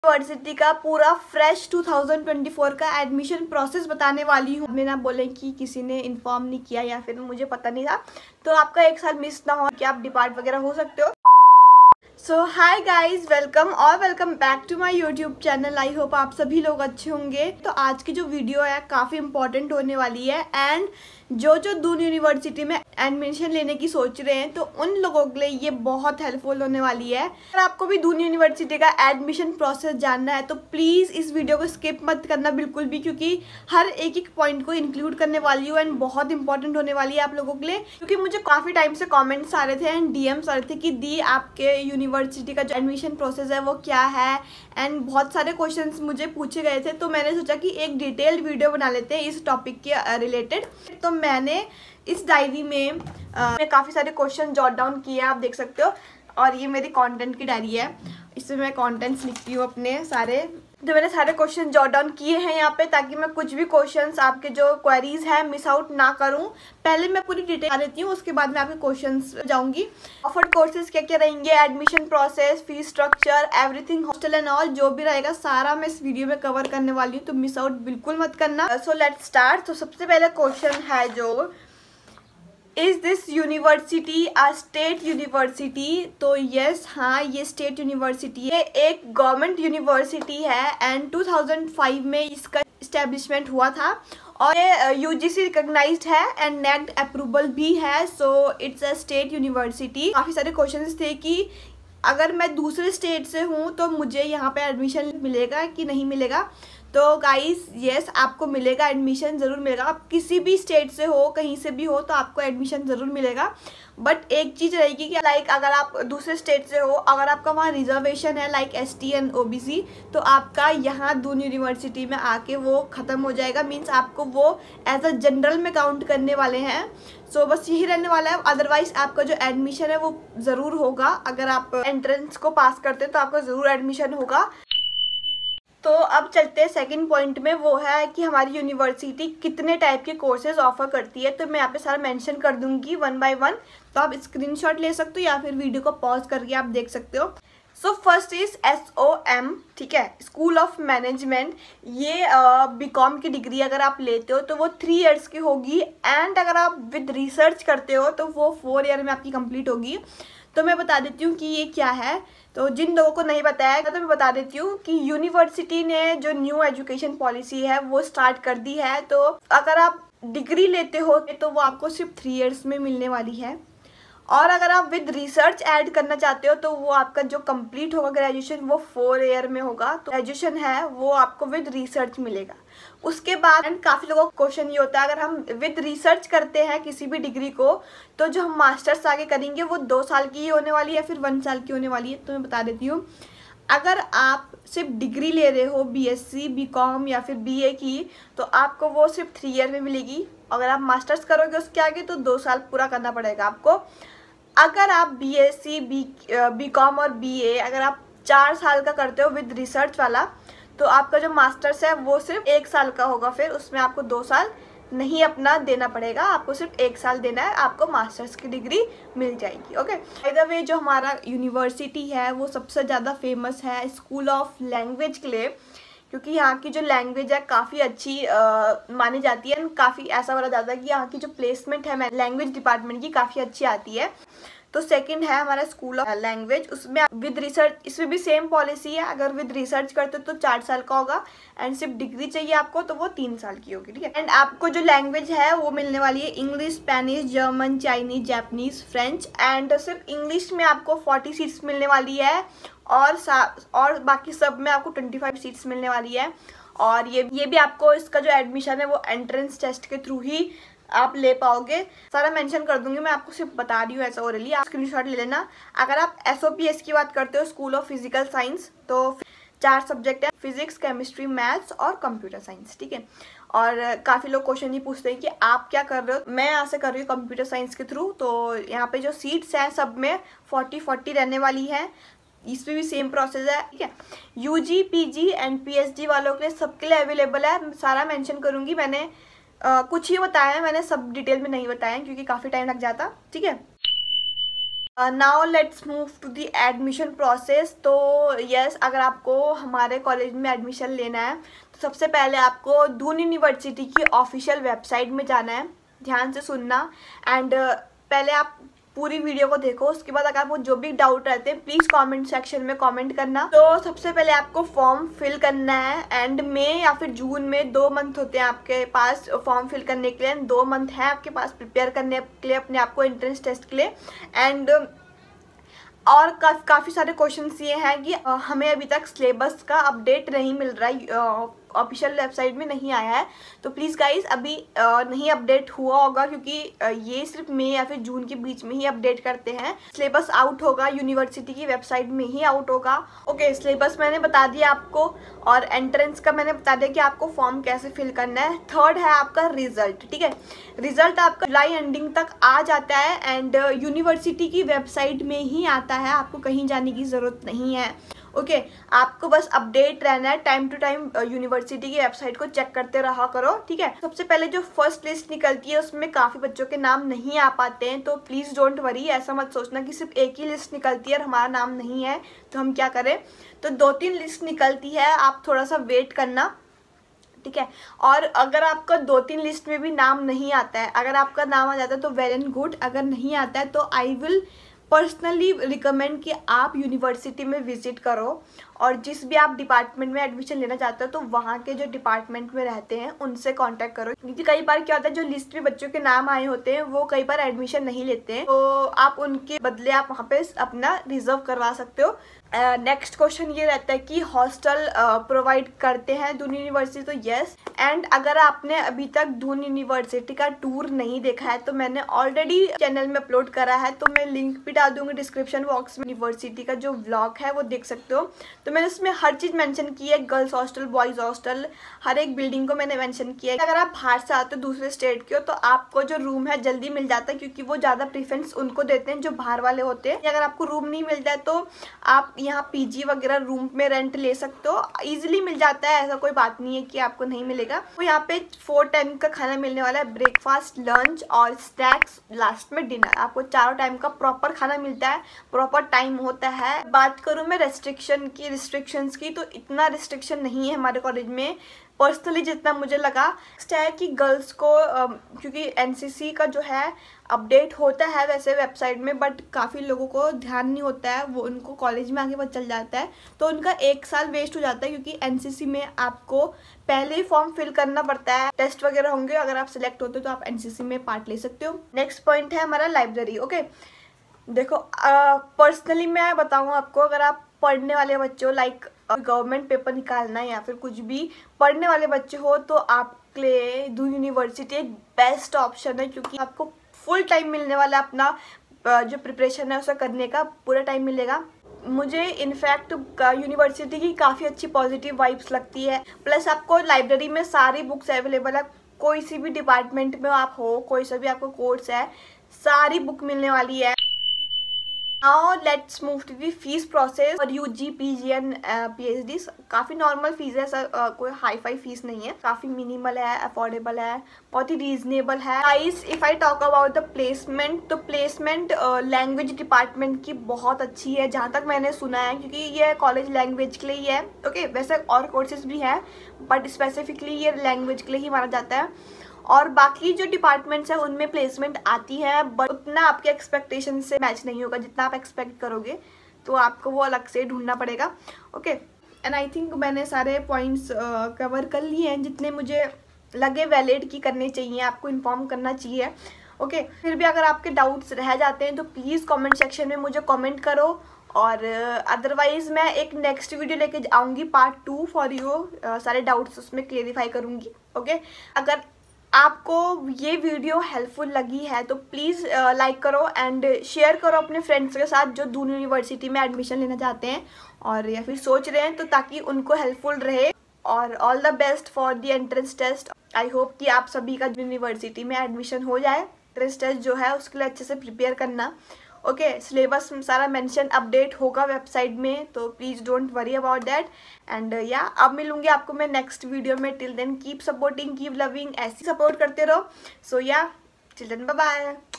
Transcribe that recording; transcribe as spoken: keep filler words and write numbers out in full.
University का पूरा fresh two thousand twenty four का एडमिशन प्रोसेस बताने वाली हूँ। मैं ना बोले कि किसी ने इन्फॉर्म नहीं किया या फिर मुझे पता नहीं था, तो आपका एक साल मिस ना हो कि आप डिपार्ट वगैरह हो सकते हो। सो हाय गाइज, वेलकम और welcome back to my YouTube channel. I hope आप सभी लोग अच्छे होंगे। तो आज की जो वीडियो है काफ़ी इंपॉर्टेंट होने वाली है एंड जो जो दून यूनिवर्सिटी में एडमिशन लेने की सोच रहे हैं तो उन लोगों के लिए ये बहुत हेल्पफुल होने वाली है। अगर आपको भी दून यूनिवर्सिटी का एडमिशन प्रोसेस जानना है तो प्लीज़ इस वीडियो को स्किप मत करना बिल्कुल भी, क्योंकि हर एक एक पॉइंट को इंक्लूड करने वाली हूँ एंड बहुत इंपॉर्टेंट होने वाली है आप लोगों के लिए। क्योंकि मुझे काफ़ी टाइम से कॉमेंट्स आ रहे थे एंड डीएम्स आ रहे थे कि दी आपके यूनिवर्सिटी का जो एडमिशन प्रोसेस है वो क्या है, एंड बहुत सारे क्वेश्चंस मुझे पूछे गए थे। तो मैंने सोचा कि एक डिटेल्ड वीडियो बना लेते हैं इस टॉपिक के रिलेटेड। तो मैंने इस डायरी में मैं काफ़ी सारे क्वेश्चन जॉट डाउन किए हैं, आप देख सकते हो। और ये मेरी कंटेंट की डायरी है, इसमें मैं कंटेंट्स लिखती हूँ अपने सारे। जो मैंने सारे क्वेश्चन जॉट डाउन किए हैं यहाँ पे, ताकि मैं कुछ भी क्वेश्चंस आपके जो क्वेरीज हैं मिस आउट ना करूँ। पहले मैं पूरी डिटेल आ लेती हूँ, उसके बाद मैं आपके क्वेश्चंस जाऊँगी। ऑफर्ड कोर्सेज क्या क्या रहेंगे, admission process, fees structure, everything, hostel and all, जो भी रहेगा सारा मैं इस वीडियो में कवर करने वाली हूँ, तो मिस आउट बिल्कुल मत करना। So let's start. तो सबसे पहले क्वेश्चन है जो is this university a state university. तो यस, हाँ, ये स्टेट यूनिवर्सिटी है, एक गवर्नमेंट यूनिवर्सिटी है एंड टू थाउजेंड फाइव में इसका इस्टेब्लिशमेंट हुआ था और ये यूजीसी रिकॉग्नाइज्ड है एंड नेट अप्रूवल भी है। So it's a state university. काफ़ी सारे क्वेश्चंस थे कि अगर मैं दूसरे स्टेट से हूँ तो मुझे यहाँ पे एडमिशन मिलेगा कि नहीं मिलेगा। तो गाइस यस, आपको मिलेगा, एडमिशन ज़रूर मिलेगा। आप किसी भी स्टेट से हो, कहीं से भी हो, तो आपको एडमिशन ज़रूर मिलेगा। बट एक चीज़ रहेगी कि लाइक अगर आप दूसरे स्टेट से हो, अगर आपका वहाँ रिजर्वेशन है लाइक एसटी एंड ओबीसी, तो आपका यहाँ दून यूनिवर्सिटी में आके वो ख़त्म हो जाएगा। मीन्स आपको वो एज अ जनरल में काउंट करने वाले हैं। सो so, बस यही रहने वाला है। अदरवाइज आपका जो एडमिशन है वो ज़रूर होगा। अगर आप एंट्रेंस को पास करते हैं तो आपका ज़रूर एडमिशन होगा। तो अब चलते हैं सेकंड पॉइंट में, वो है कि हमारी यूनिवर्सिटी कितने टाइप के कोर्सेज ऑफर करती है। तो मैं यहाँ पे सारा मेंशन कर दूंगी वन बाय वन, तो आप स्क्रीनशॉट ले सकते हो या फिर वीडियो को पॉज करके आप देख सकते हो। So first is S O M, ठीक है, स्कूल ऑफ मैनेजमेंट। ये बी कॉम की डिग्री अगर आप लेते हो तो वो थ्री इयर्स की होगी एंड अगर आप विद रिसर्च करते हो तो वो फोर ईयर में आपकी कंप्लीट होगी। तो मैं बता देती हूँ कि ये क्या है। तो जिन लोगों को नहीं बताया तो मैं बता देती हूँ कि यूनिवर्सिटी ने जो न्यू एजुकेशन पॉलिसी है वो स्टार्ट कर दी है। तो अगर आप डिग्री लेते हो तो वो आपको सिर्फ थ्री इयर्स में मिलने वाली है, और अगर आप विद रिसर्च ऐड करना चाहते हो तो वो आपका जो कंप्लीट होगा ग्रेजुएशन वो फोर ईयर में होगा। तो ग्रेजुएशन है वो आपको विद रिसर्च मिलेगा। उसके बाद एंड काफ़ी लोगों का क्वेश्चन ये होता है, अगर हम विद रिसर्च करते हैं किसी भी डिग्री को तो जो हम मास्टर्स आगे करेंगे वो दो साल की ही होने वाली है या फिर वन साल की होने वाली है। तो मैं बता देती हूँ, अगर आप सिर्फ डिग्री ले रहे हो बीएससी, बीकॉम या फिर बीए की, तो आपको वो सिर्फ थ्री ईयर में मिलेगी। अगर आप मास्टर्स करोगे उसके आगे तो दो साल पूरा करना पड़ेगा आपको। अगर आप बीएससी, बी बीकॉम और बीए अगर आप चार साल का करते हो विद रिसर्च वाला, तो आपका जो मास्टर्स है वो सिर्फ एक साल का होगा। फिर उसमें आपको दो साल नहीं अपना देना पड़ेगा, आपको सिर्फ एक साल देना है, आपको मास्टर्स की डिग्री मिल जाएगी। ओके, बाय द वे जो हमारा यूनिवर्सिटी है वो सबसे ज़्यादा फेमस है स्कूल ऑफ लैंग्वेज के लिए, क्योंकि यहाँ की जो लैंग्वेज है काफ़ी अच्छी आ, मानी जाती है। काफ़ी ऐसा बोला जाता है कि यहाँ की जो प्लेसमेंट है लैंग्वेज डिपार्टमेंट की काफ़ी अच्छी आती है। तो सेकंड है हमारा स्कूल ऑफ लैंग्वेज, उसमें विद रिसर्च, इसमें भी सेम पॉलिसी है। अगर विद रिसर्च करते हो तो चार साल का होगा एंड सिर्फ डिग्री चाहिए आपको तो वो तीन साल की होगी, ठीक है। एंड आपको जो लैंग्वेज है वो मिलने वाली है English, Spanish, German, Chinese, Japanese, French. And सिर्फ इंग्लिश में आपको फोर्टी सीट्स मिलने वाली है और और बाकी सब में आपको ट्वेंटी फाइव सीट्स मिलने वाली है। और ये ये भी आपको इसका जो एडमिशन है वो एंट्रेंस टेस्ट के थ्रू ही आप ले पाओगे। सारा मेंशन कर दूंगी, मैं आपको सिर्फ बता रही हूँ ऐसा ओरली, आप स्क्रीनशॉट ले लेना। अगर आप एसओपीएस की बात करते हो, स्कूल ऑफ फिजिकल साइंस, तो चार सब्जेक्ट है, फिजिक्स, केमिस्ट्री, मैथ्स और कंप्यूटर साइंस, ठीक है। और काफ़ी लोग क्वेश्चन ये पूछते हैं कि आप क्या कर रहे हो। मैं यहाँ से कर रही हूँ कंप्यूटर साइंस के थ्रू। तो यहाँ पे जो सीट्स हैं सब में फोर्टी फोर्टी रहने वाली है। इसमें भी सेम प्रोसेस है, ठीक है। यूजी, पीजी एंड पीएचडी वालों के लिए सबके लिए अवेलेबल है। सारा मेंशन करूँगी। मैंने Uh, कुछ ही बताया है, मैंने सब डिटेल में नहीं बताया क्योंकि काफ़ी टाइम लग जाता, ठीक है। Now let's move to the admission process. तो यस, अगर आपको हमारे कॉलेज में एडमिशन लेना है तो सबसे पहले आपको दून यूनिवर्सिटी की ऑफिशियल वेबसाइट में जाना है। ध्यान से सुनना एंड uh, पहले आप पूरी वीडियो को देखो। उसके बाद अगर आपको जो भी डाउट रहते हैं प्लीज़ कमेंट सेक्शन में कमेंट करना। तो सबसे पहले आपको फॉर्म फिल करना है एंड मई या फिर जून में दो मंथ होते हैं आपके पास फॉर्म फिल करने के लिए। दो मंथ है आपके पास प्रिपेयर करने के लिए अपने आप को एंट्रेंस टेस्ट के लिए। एंड और का, काफ़ी सारे क्वेश्चंस ये हैं कि हमें अभी तक सिलेबस का अपडेट नहीं मिल रहा है, ऑफिशियल वेबसाइट में नहीं आया है। तो प्लीज़ गाइस अभी नहीं अपडेट हुआ होगा क्योंकि ये सिर्फ मई या फिर जून के बीच में ही अपडेट करते हैं। सिलेबस आउट होगा यूनिवर्सिटी की वेबसाइट में ही आउट होगा। ओके, सिलेबस मैंने बता दिया आपको और एंट्रेंस का मैंने बता दिया कि आपको फॉर्म कैसे फिल करना है। थर्ड है आपका रिजल्ट। ठीक है, रिजल्ट आपका जुलाई एंडिंग तक आ जाता है एंड यूनिवर्सिटी की वेबसाइट में ही आता है, आपको कहीं जाने की ज़रूरत नहीं है। ओके okay, आपको बस अपडेट रहना है, टाइम टू टाइम यूनिवर्सिटी की वेबसाइट को चेक करते रहा करो। ठीक है, सबसे पहले जो फर्स्ट लिस्ट निकलती है उसमें काफ़ी बच्चों के नाम नहीं आ पाते हैं, तो प्लीज़ डोंट वरी, ऐसा मत सोचना कि सिर्फ एक ही लिस्ट निकलती है और हमारा नाम नहीं है तो हम क्या करें। तो दो तीन लिस्ट निकलती है, आप थोड़ा सा वेट करना। ठीक है, और अगर आपका दो तीन लिस्ट में भी नाम नहीं आता है, अगर आपका नाम आ जाता है तो वेल एंड गुड, अगर नहीं आता है तो आई विल पर्सनली रिकमेंड कि आप यूनिवर्सिटी में विजिट करो और जिस भी आप डिपार्टमेंट में एडमिशन लेना चाहते हो तो वहाँ के जो डिपार्टमेंट में रहते हैं उनसे कांटेक्ट करो। क्योंकि कई बार क्या होता है, जो लिस्ट में बच्चों के नाम आए होते हैं वो कई बार एडमिशन नहीं लेते हैं, तो आप उनके बदले आप वहाँ पे अपना रिजर्व करवा सकते हो। नेक्स्ट uh, क्वेश्चन ये रहता है कि हॉस्टल प्रोवाइड uh, करते हैं दून यूनिवर्सिटी, तो यस। एंड अगर आपने अभी तक दून यूनिवर्सिटी का टूर नहीं देखा है तो मैंने ऑलरेडी चैनल में अपलोड करा है, तो मैं लिंक भी डाल दूंगी डिस्क्रिप्शन बॉक्स में। यूनिवर्सिटी का जो व्लॉग है वो देख सकते हो। तो मैंने उसमें हर चीज़ मेंशन की है, गर्ल्स हॉस्टल, बॉयज़ हॉस्टल, हर एक बिल्डिंग को मैंने मेंशन किया है। अगर आप बाहर से आते हो दूसरे स्टेट के हो तो आपको जो रूम है जल्दी मिल जाता है क्योंकि वो ज़्यादा प्रेफरेंस उनको देते हैं जो बाहर वाले होते हैं। अगर आपको रूम नहीं मिलता है तो आप यहाँ पीजी वगैरह रूम में रेंट ले सकते हो, इजीली मिल जाता है, ऐसा कोई बात नहीं है कि आपको नहीं मिलेगा। तो यहाँ पे फोर टाइम का खाना मिलने वाला है, ब्रेकफास्ट, लंच और स्नैक्स, लास्ट में डिनर। आपको चारों टाइम का प्रॉपर खाना मिलता है, प्रॉपर टाइम होता है। बात करूँ मैं रेस्ट्रिक्शन की रिस्ट्रिक्शंस की, तो इतना रिस्ट्रिक्शन नहीं है हमारे कॉलेज में पर्सनली जितना मुझे लगा। नेक्स्ट है कि गर्ल्स को क्योंकि एनसीसी का जो है अपडेट होता है वैसे वेबसाइट में, बट काफ़ी लोगों को ध्यान नहीं होता है, वो उनको कॉलेज में आके पता चल जाता है तो उनका एक साल वेस्ट हो जाता है। क्योंकि एनसीसी में आपको पहले ही फॉर्म फिल करना पड़ता है, टेस्ट वगैरह होंगे, अगर आप सिलेक्ट होते हो तो आप एनसीसी में पार्ट ले सकते हो। नेक्स्ट पॉइंट है हमारा लाइब्रेरी। ओके, देखो पर्सनली uh, मैं बताऊँ आपको, अगर आप पढ़ने वाले बच्चे हो, लाइक गवर्नमेंट पेपर निकालना है या फिर कुछ भी पढ़ने वाले बच्चे हो, तो आपके लिए दून यूनिवर्सिटी एक बेस्ट ऑप्शन है क्योंकि आपको फुल टाइम मिलने वाला अपना जो प्रिपरेशन है उसे करने का पूरा टाइम मिलेगा। मुझे इनफैक्ट यूनिवर्सिटी की काफ़ी अच्छी पॉजिटिव वाइब्स लगती है। प्लस आपको लाइब्रेरी में सारी बुक्स अवेलेबल है, कोई सी भी डिपार्टमेंट में आप हो, कोई सा भी आपको कोर्स है, सारी बुक मिलने वाली है। Now let's move to the fees process और यूजी, पीजी एंड पीएचडी। काफ़ी नॉर्मल फीस है सर, uh, कोई हाई फाई फीस नहीं है, काफ़ी मिनिमल है, अफोर्डेबल है, बहुत ही रीजनेबल है। Guys if I talk about the placement, तो प्लेसमेंट लैंग्वेज डिपार्टमेंट की बहुत अच्छी है जहाँ तक मैंने सुना है, क्योंकि ये कॉलेज लैंग्वेज के लिए ही है। ओके, वैसे और कोर्सेज भी हैं बट स्पेसिफिकली ये लैंग्वेज के लिए ही माना जाता है। और बाकी जो डिपार्टमेंट्स हैं उनमें प्लेसमेंट आती है बट उतना आपके एक्सपेक्टेशन से मैच नहीं होगा जितना आप एक्सपेक्ट करोगे, तो आपको वो अलग से ढूंढना पड़ेगा। ओके, एंड आई थिंक मैंने सारे पॉइंट्स कवर कर लिए हैं जितने मुझे लगे वैलिड की करने चाहिए, आपको इन्फॉर्म करना चाहिए। ओके okay, फिर भी अगर आपके डाउट्स रह जाते हैं तो प्लीज़ कमेंट सेक्शन में मुझे कमेंट करो, और अदरवाइज़ uh, मैं एक नेक्स्ट वीडियो लेके आऊँगी पार्ट टू फॉर यू, सारे डाउट्स उसमें क्लियरिफाई करूँगी। Okay okay? अगर आपको ये वीडियो हेल्पफुल लगी है तो प्लीज़ लाइक uh, करो एंड शेयर करो अपने फ्रेंड्स के साथ जो दून यूनिवर्सिटी में एडमिशन लेना चाहते हैं और या फिर सोच रहे हैं, तो ताकि उनको हेल्पफुल रहे। और all the best for the entrance test. I hope कि आप सभी का यूनिवर्सिटी में एडमिशन हो जाए। एंट्रेंस टेस्ट जो है उसके लिए अच्छे से प्रिपेयर करना। ओके okay, सिलेबस सारा मेंशन अपडेट होगा वेबसाइट में, तो please don't worry about that. And या अब मिलूंगी आपको मैं नेक्स्ट वीडियो में। Till then keep supporting, keep loving, ऐसी सपोर्ट करते रहो। सो या टिल देन बाय बाय।